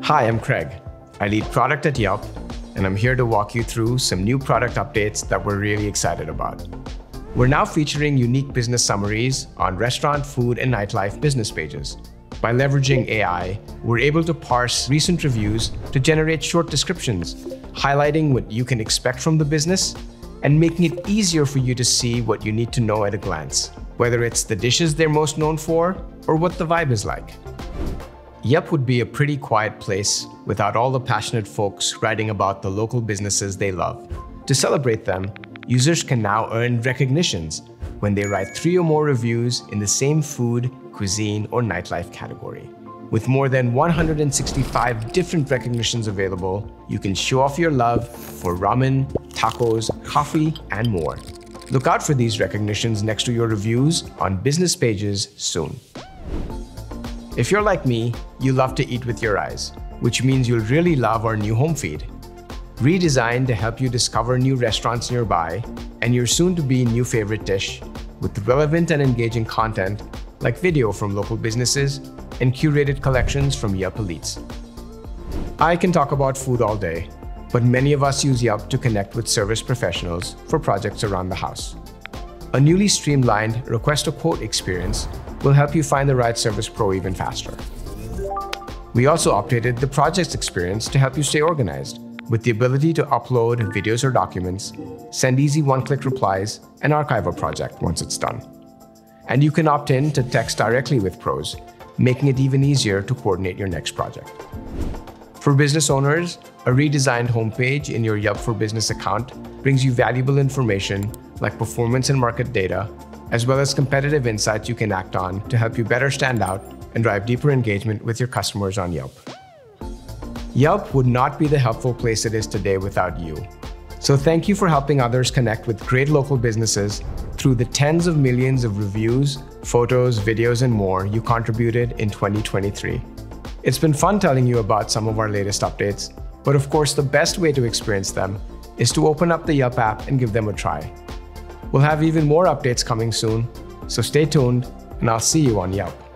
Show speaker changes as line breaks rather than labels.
Hi, I'm Craig. I lead product at Yelp, and I'm here to walk you through some new product updates that we're really excited about. We're now featuring unique business summaries on restaurant, food, and nightlife business pages. By leveraging AI, we're able to parse recent reviews to generate short descriptions, highlighting what you can expect from the business and making it easier for you to see what you need to know at a glance, whether it's the dishes they're most known for or what the vibe is like. Yelp would be a pretty quiet place without all the passionate folks writing about the local businesses they love. To celebrate them, users can now earn recognitions when they write 3 or more reviews in the same food, cuisine, or nightlife category. With more than 165 different recognitions available, you can show off your love for ramen, tacos, coffee, and more. Look out for these recognitions next to your reviews on business pages soon. If you're like me, you love to eat with your eyes, which means you'll really love our new home feed. Redesigned to help you discover new restaurants nearby and your soon-to-be new favorite dish, with relevant and engaging content like video from local businesses and curated collections from Yelp elites. I can talk about food all day, but many of us use Yelp to connect with service professionals for projects around the house. A newly streamlined Request a Quote experience will help you find the right service pro even faster. We also updated the projects experience to help you stay organized, with the ability to upload videos or documents, send easy one-click replies, and archive a project once it's done. And you can opt in to text directly with pros, making it even easier to coordinate your next project. For business owners, a redesigned homepage in your Yelp for Business account brings you valuable information like performance and market data, as well as competitive insights you can act on to help you better stand out and drive deeper engagement with your customers on Yelp. Yelp would not be the helpful place it is today without you. So thank you for helping others connect with great local businesses through the tens of millions of reviews, photos, videos, and more you contributed in 2023. It's been fun telling you about some of our latest updates, but of course the best way to experience them is to open up the Yelp app and give them a try. We'll have even more updates coming soon, so stay tuned and I'll see you on Yelp.